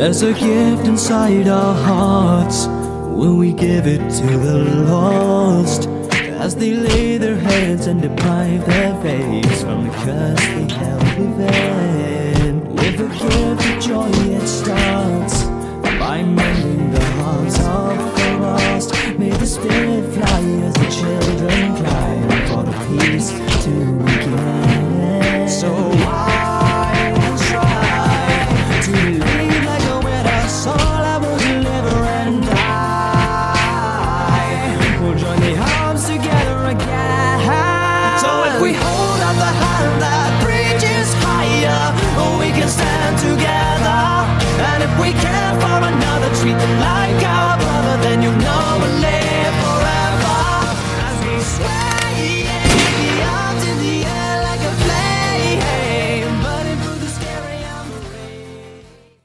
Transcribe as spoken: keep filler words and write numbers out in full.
There's a gift inside our hearts. Will we give it to the lost? As they lay their heads and deprive their faith from the curse they held within. With a gift of joy it starts by mending the hearts of the lost. May the spirit fly as the children cry for the peace to begin. So I will try to believe like a winner soul. I will deliver and die. We'll join the arms together again. So if we hold up the hand that reaches higher, we can stand together.